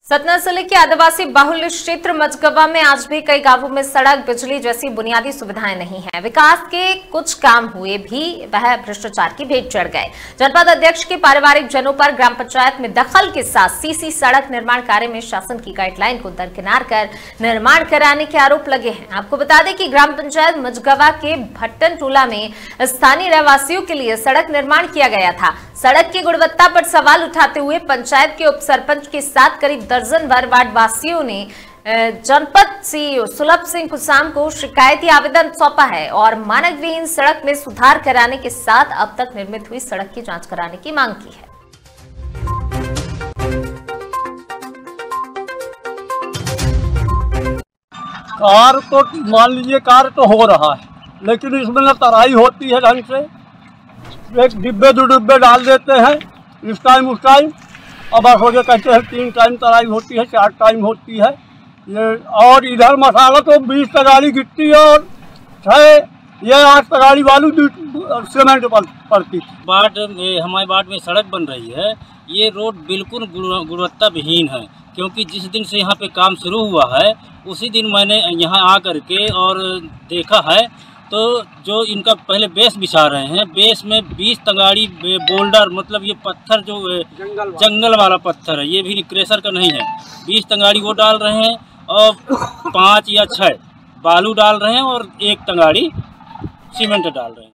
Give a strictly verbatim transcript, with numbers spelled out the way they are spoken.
सतना जिले के आदिवासी बाहुल्य क्षेत्र मझगवा में आज भी कई गांवों में सड़क, बिजली जैसी बुनियादी सुविधाएं नहीं हैं। विकास के कुछ काम हुए भी वह भ्रष्टाचार की भेंट चढ़ गए। जनपद अध्यक्ष के पारिवारिक जनों पर ग्राम पंचायत में दखल के साथ सीसी सड़क निर्माण कार्य में शासन की गाइडलाइन को दरकिनार कर निर्माण कराने के आरोप लगे हैं। आपको बता दें कि ग्राम पंचायत मझगवा के भट्टन टोला में स्थानीय रहवासियों के लिए सड़क निर्माण किया गया था। सड़क की गुणवत्ता पर सवाल उठाते हुए पंचायत के उप सरपंच के साथ करीब दर्जन भर वार्ड वासियों ने जनपद सीईओ सुलभ सिंह कुसाम को शिकायती आवेदन सौंपा है और मानक विहीन सड़क में सुधार कराने के साथ अब तक निर्मित हुई सड़क की जांच कराने की मांग की है। कार तो मान लीजिए कार तो हो रहा है, लेकिन इसमें न तराई होती है ढंग से। एक डिब्बे दो डिब्बे डाल देते हैं इस टाइम उस टाइम, अब हो गया कहते हैं तीन टाइम तराई होती है, चार टाइम होती है ये। और इधर मसाला तो बीस तगाड़ी गिट्टी और छः ये आठ तगाड़ी बालू सीमेंट पड़ती। वार्ड में हमारे वार्ड में सड़क बन रही है, ये रोड बिल्कुल गुणवत्ता विहीन है, क्योंकि जिस दिन से यहाँ पे काम शुरू हुआ है उसी दिन मैंने यहाँ आ करके और देखा है। तो जो इनका पहले बेस बिछा रहे हैं, बेस में बीस तगाड़ी बोल्डर मतलब ये पत्थर जो जंगल, जंगल वाला पत्थर है, ये भी क्रेशर का नहीं है, बीस तगाड़ी वो डाल रहे हैं और पाँच या छः बालू डाल रहे हैं और एक तगाड़ी सीमेंट डाल रहे हैं।